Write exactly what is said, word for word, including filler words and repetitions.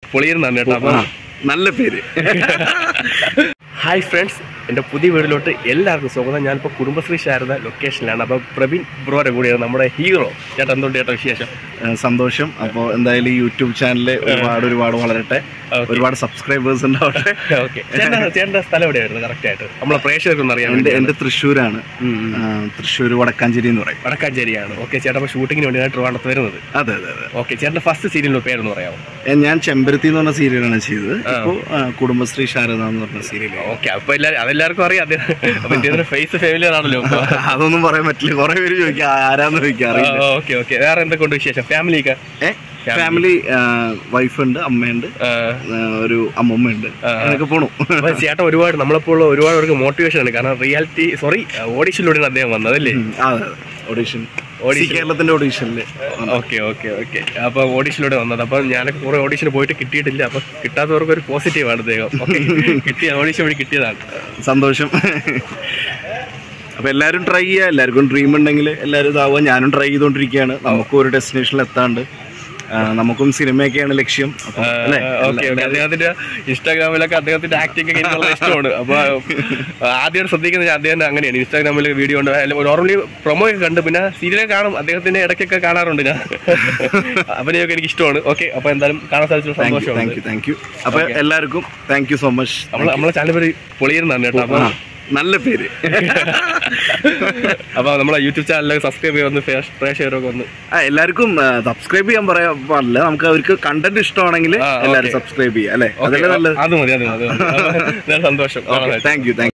പൊളിയിരുന്നാണ് കേട്ടോ. അപ്പം നല്ല പേര്. ഹായ് ഫ്രണ്ട്സ്, എൻ്റെ പുതിയ വീട്ടിലോട്ട് എല്ലാവർക്കും സ്വാഗതം. ഞാനിപ്പോൾ കുടുംബശ്രീ ശാരദ ലൊക്കേഷനിലാണ്. അപ്പോൾ പ്രവീൺ ബ്രോയുടെ കൂടെയാണ് നമ്മുടെ ഹീറോ. ചേട്ടാ എന്തുകൊണ്ട് ചേട്ടാ വിശേഷം? സന്തോഷം. അപ്പോൾ എന്തായാലും യൂട്യൂബ് ചാനലിൽ ഒരുപാട് ഒരുപാട് വളരട്ടെ, ഒരുപാട് സബ്സ്ക്രൈബേഴ്സ് ഉണ്ടാവട്ടെ. ഓക്കെ, ചേട്ടൻ്റെ സ്ഥലം എവിടെയായിരുന്നു കറക്റ്റായിട്ട്? നമ്മളെ പ്രേക്ഷകർക്കൊന്നും അറിയാം. എൻ്റെ എൻ്റെ തൃശ്ശൂരാണ്. തൃശ്ശൂർ വടക്കാഞ്ചേരി എന്ന് പറയും. വടക്കാഞ്ചേരിയാണ്. ഓക്കെ ചേട്ടാ, അപ്പോൾ ഷൂട്ടിങ്ങിന് വേണ്ടിയാണ് ട്രിവാൻഡ്രത്ത് വരുന്നത്. അതെ അതെ അതെ. ഓക്കെ, ചേട്ടൻ്റെ ഫസ്റ്റ് സീരിയലിൻ്റെ പേരെന്ന് പറയാമോ? ഞാൻ ചെമ്പരത്തി എന്ന് പറഞ്ഞ സീരിയലാണ് ചെയ്തത്. ഇപ്പോൾ കുടുംബശ്രീ ശാരദ എന്ന് പറഞ്ഞ സീരിയൽ. ഓക്കെ, അപ്പോൾ എല്ലാവരും അതെല്ലാവർക്കും അറിയാം. അദ്ദേഹം ഫേസ് ഫെമിലിയർ ആണല്ലോ. അതൊന്നും പറയാൻ പറ്റില്ല, കുറെ പേര് ചോദിക്കാം ആരാന്ന് ചോദിക്കാറില്ല. ഓക്കെ ഓക്കെ, വേറെ എന്തൊക്കെ വിശേഷം? ഫാമിലിയൊക്കെ ഫാമിലി വൈഫുണ്ട്, അമ്മയുണ്ട്, ഒരു അമ്മമ്മയുണ്ട്, അങ്ങനെയൊക്കെ പോണു. ചേട്ടൻ ഒരുപാട് നമ്മളെപ്പോൾ ഒരുപാട് പേർക്ക് മോട്ടിവേഷൻ ആണ്. കാരണം റിയാലിറ്റി സോറി ഓഡീഷനിലൂടെയാണ് അദ്ദേഹം വന്നതല്ലേ? ഓഡീഷൻ, കേരളത്തിന്റെ ഓഡീഷനില്. ഓക്കെ ഓക്കെ ഓക്കെ, അപ്പൊ ഓഡീഷനിലൂടെ വന്നത്. അപ്പൊ ഞാനൊക്കെ കുറെ ഓഡീഷന് പോയിട്ട് കിട്ടിയിട്ടില്ല. അപ്പൊ കിട്ടാത്തവർക്ക് ഒരു പോസിറ്റീവാണ് അദ്ദേഹം. കിട്ടിയ ഓഡീഷൻ വഴി കിട്ടിയതാണ്. സന്തോഷം. അപ്പൊ എല്ലാവരും ട്രൈ ചെയ്യുക. എല്ലാവർക്കും ഡ്രീം ഉണ്ടെങ്കിൽ എല്ലാവരും ഇതാവുക. ഞാനും ട്രൈ ചെയ്തുകൊണ്ടിരിക്കുകയാണ്. നമുക്കും ഒരു ഡെസ്റ്റിനേഷനിൽ എത്താണ്ട്, നമുക്കും സിനിമയൊക്കെയാണ് ലക്ഷ്യം. അദ്ദേഹത്തിന്റെ ഇൻസ്റ്റാഗ്രാമിലൊക്കെ അദ്ദേഹത്തിന്റെ ആക്ടിംഗ് ഒക്കെ എനിക്ക് ഇഷ്ടമാണ്. അപ്പൊ ആദ്യമായിട്ട് ശ്രദ്ധിക്കുന്നത് അദ്ദേഹം അങ്ങനെയാണ്. ഇൻസ്റ്റാഗ്രാമിൽ വീഡിയോ ഉണ്ട്, നോർമലി പ്രൊമോ ഒക്കെ കണ്ട്, പിന്നെ സീരിയലൊക്കെ കാണും, അദ്ദേഹത്തിന്റെ ഇടയ്ക്കൊക്കെ കാണാറുണ്ട് ഞാൻ. അഭിനയൊക്കെ എനിക്ക് ഇഷ്ടമാണ്. ഓക്കെ, അപ്പൊ എന്തായാലും കാണാൻ സാധിച്ചു, സന്തോഷം. Thank you thank you. അപ്പൊ എല്ലാവർക്കും താങ്ക് യു സോ മച്ച്. നമ്മളെ നമ്മളെ ചാനൽ പേര് പൊളിയിരുന്നാണ് കേട്ടോ. അപ്പൊ നല്ല പേര്. അപ്പൊ നമ്മളെ യൂട്യൂബ് ചാനലിൽ സബ്സ്ക്രൈബ് ചെയ്യുന്ന പ്രേക്ഷകരൊക്കെ ഒന്ന് എല്ലാവർക്കും സബ്സ്ക്രൈബ് ചെയ്യാൻ പറയാൻ പാടില്ല. നമുക്ക് അവർക്ക് കണ്ടന്റ് ഇഷ്ടമാണെങ്കിൽ എല്ലാവരും സബ്സ്ക്രൈബ് ചെയ്യാം അല്ലെ? അതല്ലേ നല്ലത്. അത് മതി അത് മതി. സന്തോഷം. Thank you thank U.